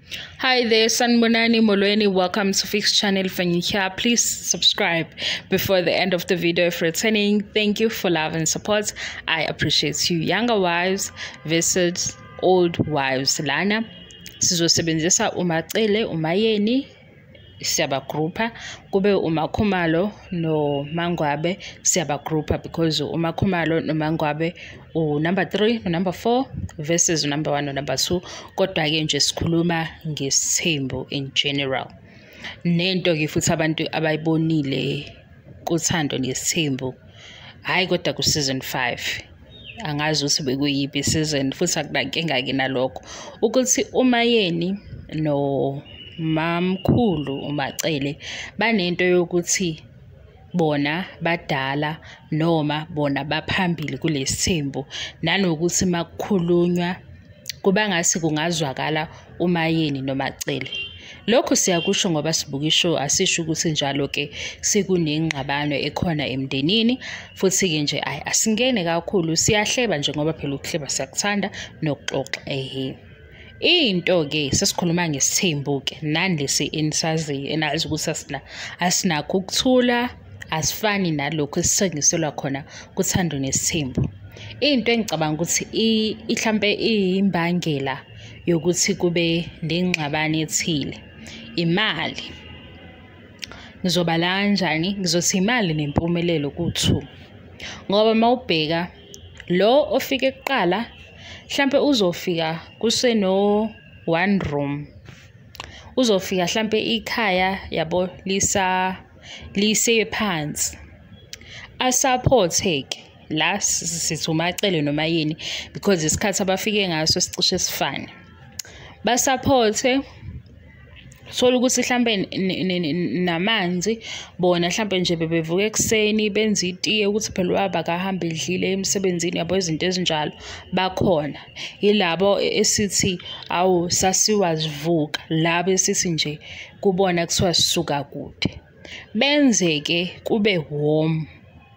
Hi there, Sanbonani Molweni. Welcome to Fix Channel. If you're here, please subscribe before the end of the video. If returning, thank you for love and support. I appreciate you. Younger wives versus old wives. Lana sizosebenzisa Macele, umayeni siyabagroupa, kube umakhumalo no Mangwabe siyabagroupa, because umakhumalo no Mangwabe number 3 no number 4 versus number 1 no number 2. Kodwa ke nje sikhuluma ngesithembu in general. Nento ke futhi abantu abayibonile kuthando nesithembu, hayi kodwa ku season 5, angazi ukuthi bekuyiphi season, futhi akunankinga ke nalokho ukuthi umayeni no mamkhulu uMacele banento yokuthi bona badala noma bona baphambili kulesithembu, nanokuthi makukhulunywa kuba ngasi kungazwakala umayeni noMacele. Lokho siyakusho ngoba sibuka ishow, asisho ukuthi njalo ke sekunengxabano ekhona emndenini, futhi ke nje asingene kakhulu, siyahleba nje ngoba phela ukuhleba siyakuthanda nokuxoxa. Into ke sesikhuluma ngesithembu ke nani lesi enisaziyo enazi ukuthi asinakho ukuthula, asifani nalokho esisengiselwa khona kuthando nesithembu. Into engicabanga ukuthi mhlambe iyimbangela yokuthi kube nengxabano ethile, imali. Ngizobala kanjani? Ngizothi imali nempumelelo ku2, ngoba mawubheka lo ofike kuqala mhlambe uzofika kuseno 1 room, uzofika mhlambe ikhaya yabo lise phansi, asupporteke la sithi uMacele nomayeni, because isikhathi abafike ngaso sicishe sifane, basupporte. Sola ukuthi mhlambe namanzi bona mhlambe nje bebevuka ekseni benza itiye ukuthi phela ubaba kahamba edlile emsebenzini, yabo izinto ezinjalo bakhona. Yilabo esithi awu sasiwazivuka, labo esithi nje kubona kuthiwa sisuka kude, benzeke kube warm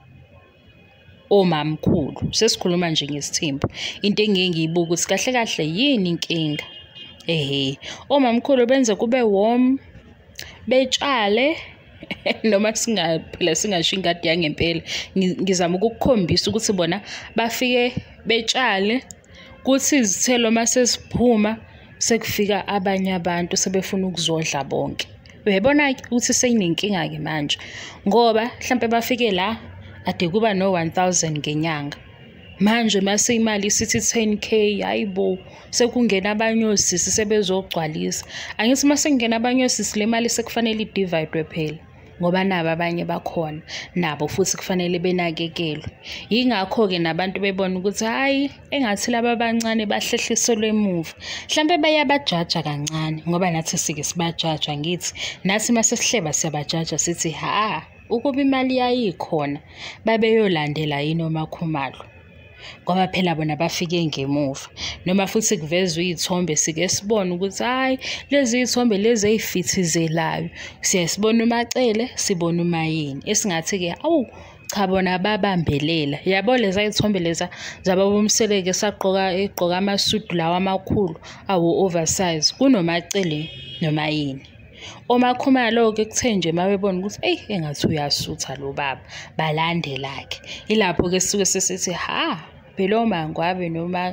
omamkhulu. Sesikhuluma nje ngesithembu, into engeke ngiyibuka ukuthi kahle kahle yini inkinga. Omamkhulu benze kube warm, betshale noma phela singasho ingadi yangempela, ngizama ukukukhombisa ukuthi bona bafike betshale, kuthi izithelo mase siphuma sekufika abanye abantu sebefuna ukuzodla bonke. Uyabona ukuthi seyinenkinga ke manje, ngoba mhlambe bafike la ade kuba no 1000 ngenyanga, manje mase imali sithi 10k, hayibo sekungena abanye osisi sebezogcwalisa. Angithi mase kungena abanye osisi le mali sekufanele idivide phela, ngoba nabo abanye bakhona nabo futhi kufanele benakekelwe. Yingakho ke nabantu bebona ukuthi hayi engathi laba abancane bahlehliselwe emuva, mhlambe bayabajaja kancane, ngoba nathi sike sibajaja. Ngithi nathi mase sihleba siyabajaja sithi ukuba imali yayikhona babeyolandela yini omakhumalo, ngoba phela bona bafike ngemuva. Noma futhi kuvezwe izithombe sike sibona ukuthi hayi lezi izithombe lezi ezifithizelayo, siyasibona uMacele sibona umayeni, esingathi ke cha bona babambelela. Yabo leza izithombe leza zababa Mseleku egqoka amasudu lawa amakhulu awu oversize, kunoMacele nomayeni. Omakhumalo ke kuthe nje mabebona ukuthi engathi uyasutha lo baba, balandela ke. Ilapho ke sisuke sesithi phela oMangwabe noma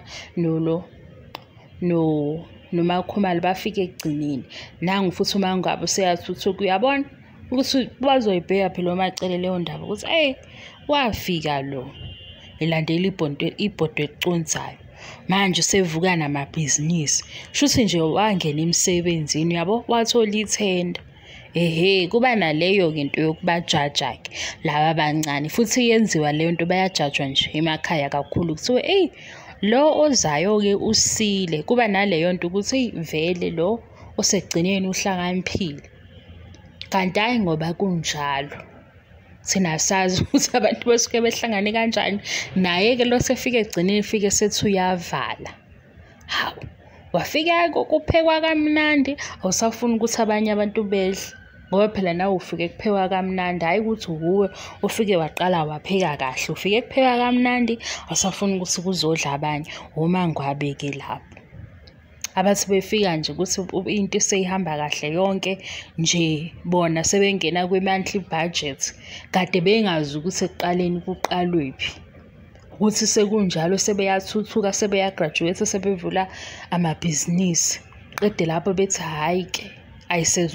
nomakhumalo bafike ekugcineni. Nangu futhi uMangwabe useyathuthuka, uyabona ukuthi bazoyibheka phela uMacele leyo ndaba ukuthi wafika lo elandela ibhodwe ecuntsayo, manje usevuka namabhizinisi, shuthi nje wangena emsebenzini, yabo wathola ithenda. Kuba naleyo into yokubajaja ke laba abancane, futhi yenziwa leyo nto, bayajajwa nje emakhaya kakhulu kuthiwe lo ozayo ke usile. Kuba naleyo nto ukuthi vele lo osegcineni uhlakaniphile, kanti hayi ngoba kunjalo thina sazi ukuthi abantu basuke behlangane kanjani. Naye ke lo sefike egcineni fike sethi uyavala, wafika kuphekwa kamnandi, awusafuni ukuthi abanye abantu bedle, ngoba phela nawe ufike kuphekwa kamnandi, hayi ukuthi uwe ufike waqala wapheka kahle. Ufike kuphekwa kamnandi, awusafuni ukuthi kuzodla abanye. uMangwabe ke lapho abathi befika nje ukuthi into seyihamba kahle yonke nje bona sebengena kwi-monthly budget kade bengazi ukuthi ekuqaleni kuqalwephi, ukuthi sekunjalo sebeyathuthuka sebeyagraduate sebevula amabhizinisi. Qede lapho bethi hhayi ke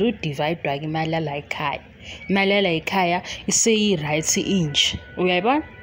ayisezudivayidwa-ke imali yala ekhaya, imali yala ekhaya iseyi-right inje, uyayibona?